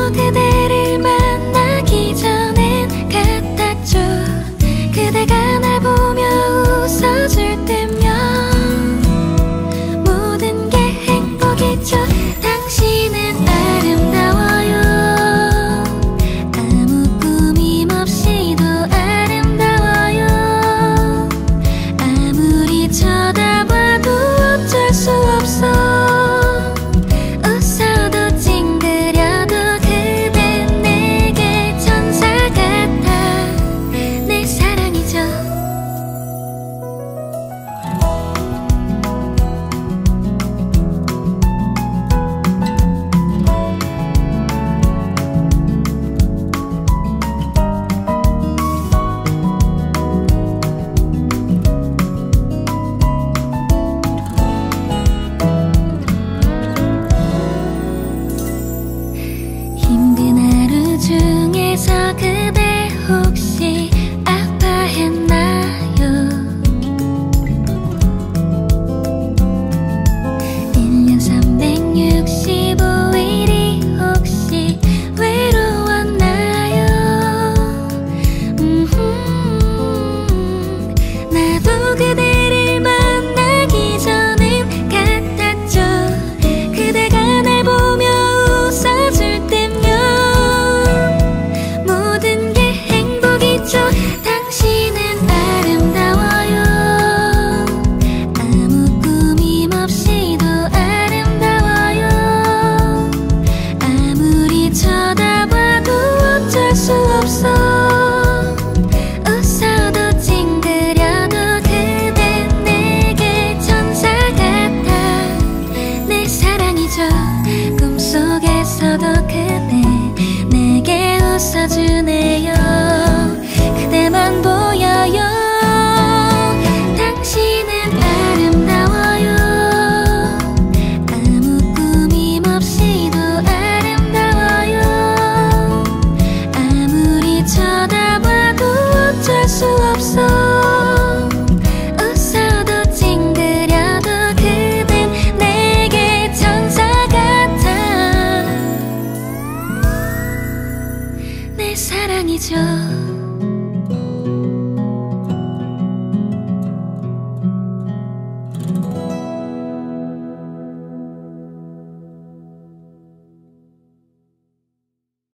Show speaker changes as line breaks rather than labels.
그대를 만나기 전엔 같았죠. 그대가 날 보며 웃어줄 때면 모든 게 행복이죠. 당신은 아름다워요. 아무 꾸밈 없이도 아름다워요. 아무리 쳐다봐도 어쩔 수 없어. 웃어도 찡그려도 그댄 내게 천사 같아. 내 사랑이죠. 힘든 하루 중에서 그대 혹시 아파했나요? 1년 365일이 혹시 외로웠나요? 나도 그대를 만나기 전엔 같았죠. 그대가 날 보며 웃어줄 때면 모든 게 행복이죠. 당신은 아름다워요. 아무 꾸밈 없이도 아름다워요. 아무리 쳐다봐도 어쩔 수 없어. 웃어도 찡그려도 그댄 내게 천사 같아. 내 사랑이죠. 꿈속에서도 그대 내게 웃어주네요. 그대만 보여요. 당신은 아름다워요. 아무 꾸밈 없이도 아름다워요. 아무리 쳐다봐도 어쩔 수 없어. 웃어도 찡그려도 그댄 내게 천사 같아. 내 사랑이죠.